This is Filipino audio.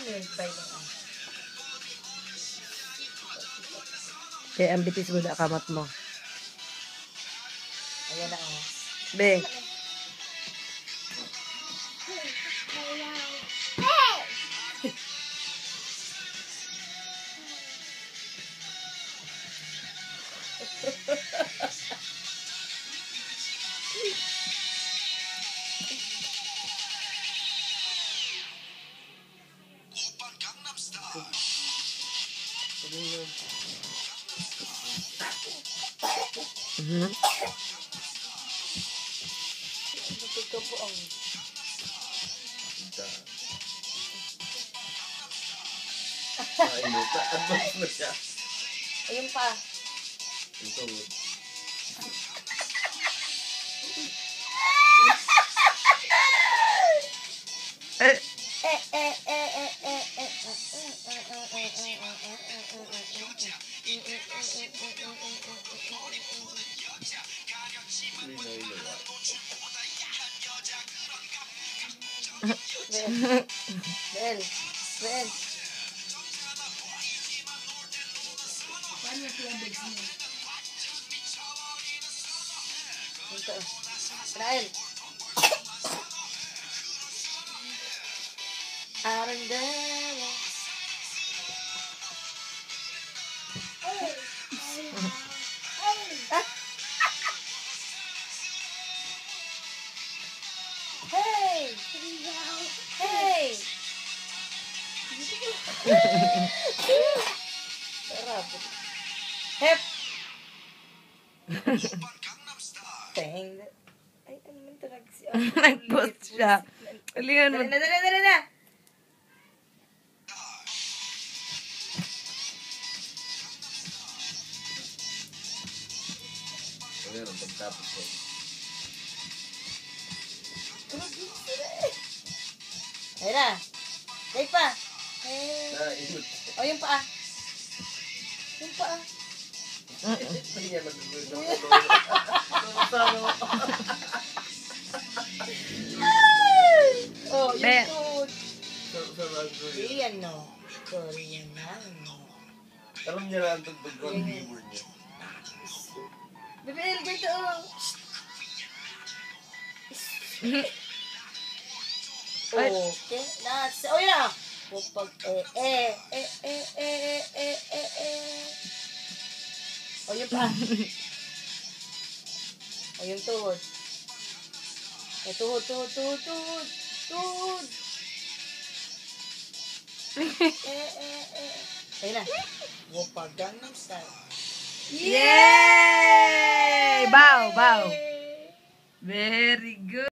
Ano yung try mo? Kaya ang bitis mo na kamot mo. Ayan na oh. Be. Ito po ang Advance na siya. ayun pa. Ito. Bel. Ito. Israel. Arandela. Hey! Hey! Sarap. Hep! Teng. Ay, ano man talaga siya. Nag-post siya. Alingan mo. Dali na! Ayan, ang pagtapos ko. Ayun na. Day pa. Hey. Inut. O, yung paa. Yung paa. Hindi niya nagagawin. Oh, Be. yung food. Sa Android. Korean, no? Korean na, no? Alam niya na ang tugtog ko ang keyboard niya. Bebel, dito, oh. Okay. Nasa, oh, yun na. Pupag, O, yung pa. O, yung tuhod. Tuhod. Ayun na. Pupag, Gangnam Style. Yay! Bow. Very good.